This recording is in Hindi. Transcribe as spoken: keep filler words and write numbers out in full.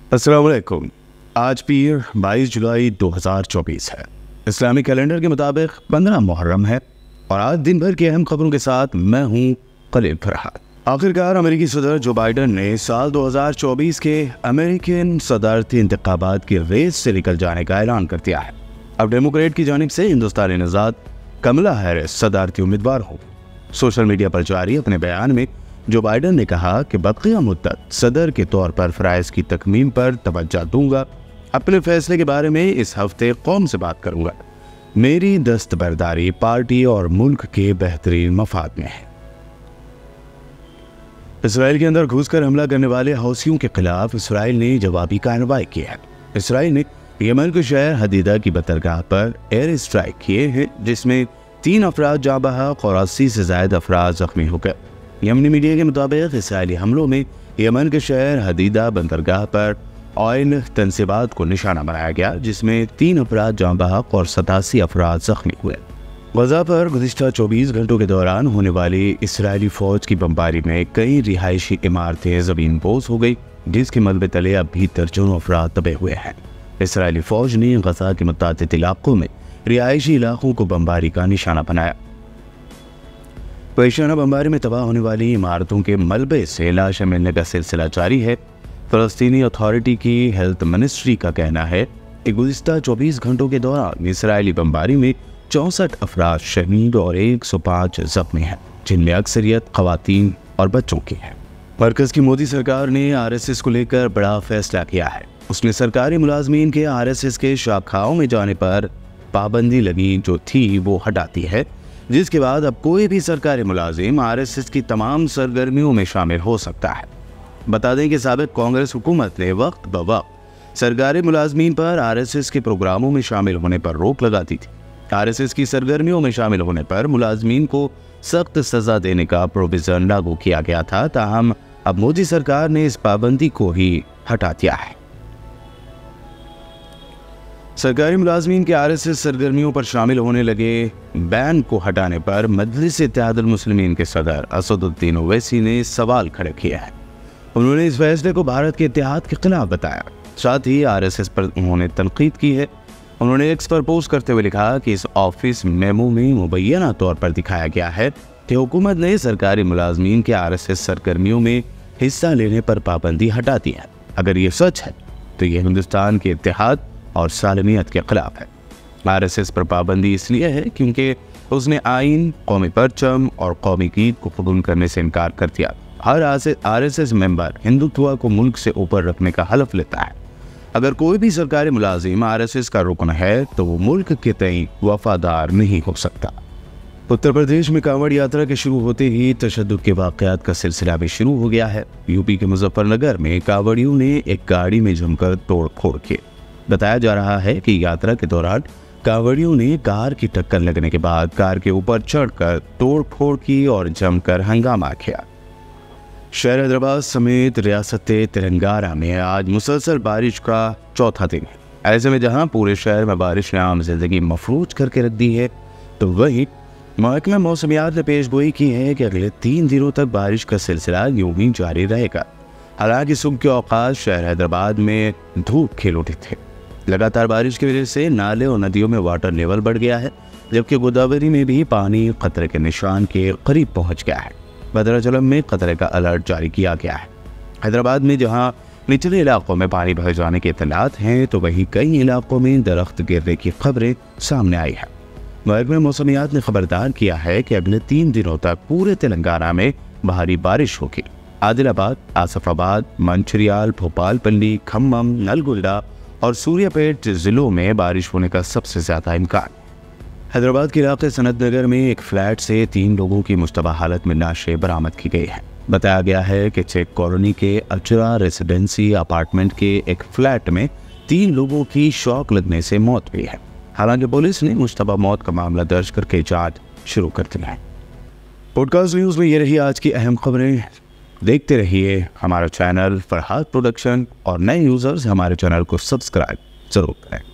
अस्सलाम वालेकुम। आज पीर बाईस जुलाई दो हज़ार चौबीस है। इस्लामी कैलेंडर के मुताबिक पंद्रह मुहर्रम है और आज दिन भर की अहम खबरों के साथ मैं हूं खलील फरहाद। आखिरकार अमेरिकी सदर जो बाइडन ने साल दो हज़ार चौबीस के अमेरिकन सदारती इंतखाबात की रेस से निकल जाने का ऐलान कर दिया है। अब डेमोक्रेट की जानिब से हिंदुस्तानी नजाद कमला हैरिस सदारती उम्मीदवार हो। सोशल मीडिया पर जारी अपने बयान में जो बाइडन ने कहा कि बक़िया मुद्दत सदर के तौर पर फ़राइज़ की तकमीम पर तवज्जो दूंगा। अपने फैसले के बारे में इस हफ्ते कौम से बात करूंगा। मेरी दस्तबरदारी पार्टी और मुल्क के बेहतरीन मफाद में है। इसराइल के अंदर घुसकर हमला करने वाले हौसियों के खिलाफ इसराइल ने जवाबी कार्रवाई की है। इसराइल ने यमन के शहर हदीदा की बंदरगाह पर एयर स्ट्राइक किए हैं, जिसमें तीन अफराद जाँ बहक और अस्सी से ज्यादा अफराद जख्मी हो गए। यमनी मीडिया के मुताबिक इसराइली हमलों में यमन के शहर हदीदा बंदरगाह पर ऑयल तनसीबात को निशाना बनाया गया, जिसमें तीन अफराद जाँ बहक और सतासी अफराद जख्मी हुए। गजा पर गुज़िश्ता चौबीस घंटों के दौरान होने वाली इसराइली फौज की बमबारी में कई रिहायशी इमारतें ज़मीन बोस हो गई, जिसके मलबे तले अब भी दर्जनों अफराद दबे हुए हैं। इसराइली फौज ने गजा के मुतादिद इलाकों में रिहायशी इलाकों को बमबारी का निशाना बनाया। पेशाना बमबारी में तबाह होने वाली इमारतों के मलबे से लाशें मिलने का सिलसिला जारी है। फ़लस्तीनी अथॉरिटी की हेल्थ मिनिस्ट्री का कहना है कि गुज़िश्ता चौबीस घंटों के दौरान इसराइली बमबारी में चौंसठ अफराद शहीद और एक सौ पाँच जख्मी हैं, जिनमें अक्सरियत ख़वातीन और बच्चों की है। मरकज़ की मोदी सरकार ने आर एस एस को लेकर बड़ा फैसला किया है। उसने सरकारी मुलाजमीन के आर एस एस के शाखाओं में जाने पर पाबंदी लगी जो थी वो हटा दी है, जिसके बाद अब कोई भी सरकारी मुलाजिम आर एस एस की तमाम सरगर्मियों में शामिल हो सकता है। बता दें कि साबिक़ कांग्रेस हुकूमत ने वक्त ब वक्त सरकारी मुलाजमीन पर आर एस एस के प्रोग्रामों में शामिल होने पर रोक लगाती थी। आर एस एस की सरगर्मियों में शामिल होने पर मुलाजमीन को सख्त सज़ा देने का प्रोविज़न लागू किया गया था, ताहम अब मोदी सरकार ने इस पाबंदी को ही हटा दिया है। सरकारी मुलाजमीन के आर एस एस सरगर्मियों पर शामिल होने लगे बैन को हटाने पर मजलिस इत्तेहादुल मुस्लिमीन के सदर असदुद्दीन ओवैसी ने सवाल खड़े किया है। उन्होंने इस फैसले को भारत के इत्तेहाद के खिलाफ बताया। साथ ही आर एस एस पर उन्होंने तनकीद की है। उन्होंने एक्स पर पोस्ट करते हुए लिखा कि इस ऑफिस मेमो में मुबैना तौर पर दिखाया गया है कि हुकूमत ने सरकारी मुलाजमीन के आर एस एस सरगर्मियों में हिस्सा लेने पर पाबंदी हटा दी है। अगर ये सच है तो ये हिंदुस्तान के इत्तेहाद और सालमियत के खिलाफ है। आर एस एस पर पाबंदी इसलिए है क्योंकि उसने आइन, कौमी परचम और कौमी गीत को कबूल करने से इनकार कर दिया। हर R S S member Hindutva को मुल्क से ऊपर रखने का हलफ लेता है। अगर कोई भी सरकारी मुलाजिम आर एस एस का रुकन है तो वो मुल्क के तई वफादार नहीं हो सकता। उत्तर प्रदेश में कांवड़ यात्रा के शुरू होते ही तशद्दुद के वाक़यात का सिलसिला भी शुरू हो गया है। यूपी के मुजफ्फरनगर में कांवड़ियों ने एक गाड़ी में जमकर तोड़ फोड़ की। बताया जा रहा है कि यात्रा के दौरान कांवड़ियों ने कार की टक्कर लगने के बाद कार के ऊपर चढ़कर तोड़ फोड़ की और जमकर हंगामा किया। शहर हैदराबाद समेत रियासत तेलंगाना में आज मुसलसल बारिश का चौथा दिन है। ऐसे में जहां पूरे शहर में बारिश ने आम जिंदगी मफलूज करके रख दी है, तो वहीं महकमा मौसमियात ने पेशगोई की है कि अगले तीन दिनों तक बारिश का सिलसिला यूं ही जारी रहेगा। हालांकि सुबह के औकात शहर हैदराबाद में धूप खिल उठे थे। लगातार बारिश की वजह से नाले और नदियों में वाटर लेवल बढ़ गया है, जबकि गोदावरी में भी पानी खतरे के निशान के करीब पहुंच गया है। भद्राचलम में खतरे का अलर्ट जारी किया गया है। हैदराबाद में जहां निचले इलाकों में पानी भर जाने के इत्तलात हैं, तो वहीं कई इलाकों में दरख्त गिरने की खबरें सामने आई है। महकमा मौसमियात ने खबरदार किया है कि अगले तीन दिनों तक पूरे तेलंगाना में भारी बारिश होगी। आदिलाबाद, आसिफाबाद, मंचिरियाल, भोपालपल्ली, खम्मम, नलगोंडा और सूर्यापेट जिलों में बारिश होने का सबसे ज्यादा इम्कान। हैदराबाद के इलाके सनत नगर में एक फ्लैट से तीन लोगों की मुश्तबा हालत में लाशें बरामद की गई है। बताया गया है कि चेक कॉलोनी के अचरा रेसिडेंसी अपार्टमेंट के एक फ्लैट में तीन लोगों की शॉक लगने से मौत हुई है। हालांकि पुलिस ने मुश्तबा मौत का मामला दर्ज करके जांच शुरू कर दी है। पॉडकास्ट न्यूज़ में ये रही आज की अहम खबरें। देखते रहिए हमारा चैनल फरहाद प्रोडक्शन और नए यूजर्स हमारे चैनल को सब्सक्राइब जरूर करें।